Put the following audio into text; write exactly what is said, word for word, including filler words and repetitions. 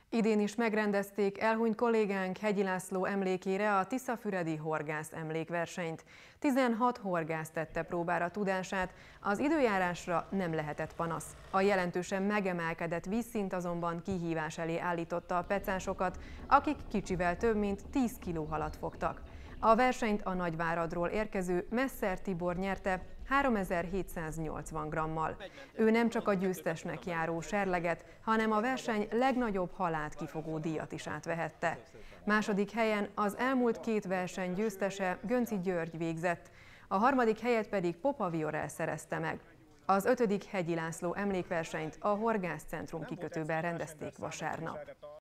Idén is megrendezték elhunyt kollégánk Hegyi László emlékére a tiszafüredi horgász emlékversenyt. tizenhat horgász tette próbára tudását, az időjárásra nem lehetett panasz. A jelentősen megemelkedett vízszint azonban kihívás elé állította a pecásokat, akik kicsivel több mint tíz kiló halat fogtak. A versenyt a Nagyváradról érkező Messzer Tibor nyerte háromezer-hétszáznyolcvan grammal. Ő nem csak a győztesnek járó serleget, hanem a verseny legnagyobb halát kifogó díjat is átvehette. Második helyen az elmúlt két verseny győztese Gönczy György végzett, a harmadik helyet pedig Popa Viorel szerezte meg. Az ötödik Hegyi László emlékversenyt a Horgászcentrum kikötőben rendezték vasárnap.